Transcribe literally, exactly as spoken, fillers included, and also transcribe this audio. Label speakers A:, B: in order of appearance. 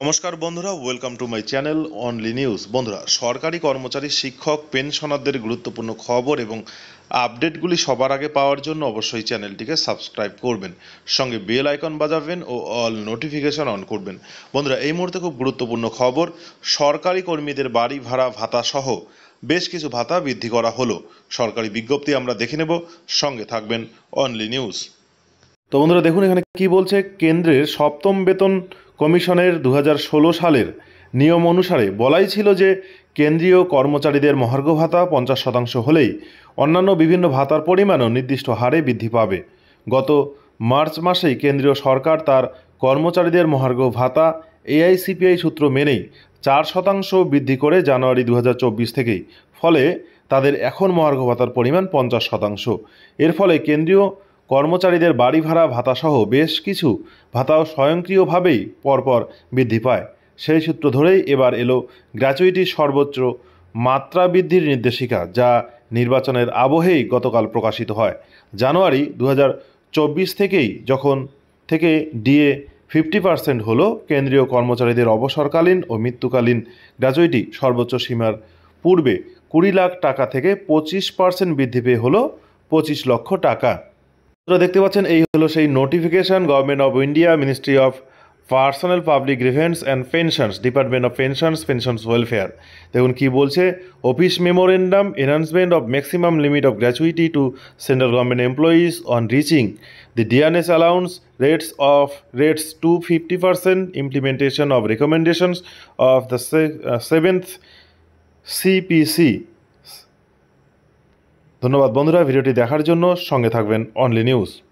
A: নমস্কার বন্ধুরা, welcome to my channel only news. বন্ধুরা, সরকারি কর্মচারী, শিক্ষক, পেনশনারদের গুরুত্বপূর্ণ খবর এবং আপডেটগুলি সবার আগে পাওয়ার জন্য অবশ্যই চ্যানেলটিকে সাবস্ক্রাইব করবেন, সঙ্গে বেল আইকন বাজাবেন ও অল নোটিফিকেশন অন করবেন। বন্ধুরা, এই মুহূর্তে খুব গুরুত্বপূর্ণ খবর, সরকারি কর্মীদের বাড়ি ভাড়া ভাতা সহ বেশ কিছু ভাতা বৃদ্ধি করা হলো। সরকারি বিজ্ঞপ্তি আমরা দেখে নেব, সঙ্গে থাকবেন অনলি নিউজ। তো বন্ধুরা দেখুন এখানে কি বলছে, কেন্দ্রের সপ্তম বেতন কমিশনের দু হাজার ষোলো সালের নিয়ম অনুসারে বলাই ছিল যে কেন্দ্রীয় কর্মচারীদের মহার্ঘ ভাতা পঞ্চাশ শতাংশ হলেই অন্যান্য বিভিন্ন ভাতার পরিমাণও নির্দিষ্ট হারে বৃদ্ধি পাবে। গত মার্চ মাসেই কেন্দ্রীয় সরকার তার কর্মচারীদের মহার্ঘ ভাতা এআইসিপিআই সূত্র মেনেই চার শতাংশ বৃদ্ধি করে জানুয়ারি দু হাজার চব্বিশ থেকেই, ফলে তাদের এখন মহার্ঘ ভাতার পরিমাণ পঞ্চাশ শতাংশ। এর ফলে কেন্দ্রীয় কর্মচারীদের বাড়ি ভাড়া ভাতাসহ বেশ কিছু ভাতাও স্বয়ংক্রিয়ভাবেই পরপর বৃদ্ধি পায়। সেই সূত্র ধরেই এবার এলো গ্র্যাচুইটির সর্বোচ্চ মাত্রা বৃদ্ধির নির্দেশিকা, যা নির্বাচনের আবহেই গতকাল প্রকাশিত হয়। জানুয়ারি দু হাজার চব্বিশ থেকেই যখন থেকে ডিএ ফিফটি পার্সেন্ট হলো, কেন্দ্রীয় কর্মচারীদের অবসরকালীন ও মৃত্যুকালীন গ্র্যাচুইটি সর্বোচ্চ সীমার পূর্বে কুড়ি লাখ টাকা থেকে পঁচিশ পার্সেন্ট বৃদ্ধি পেয়ে হলো পঁচিশ লক্ষ টাকা। আপনারা দেখতে পাচ্ছেন এই হলো সেই notification, government of India, ministry of personal public grievance and pensions, department of pensions pensions welfare. দেখুন কি বলছে, office memorandum enhancement of maximum limit of gratuity to central government employees on reaching the DRS allowance rates of rates to fifty percent, implementation of recommendations of the seventh CPC. ধন্যবাদ বন্ধুরা ভিডিওটি দেখার জন্য, সঙ্গে থাকবেন অনলি নিউজ।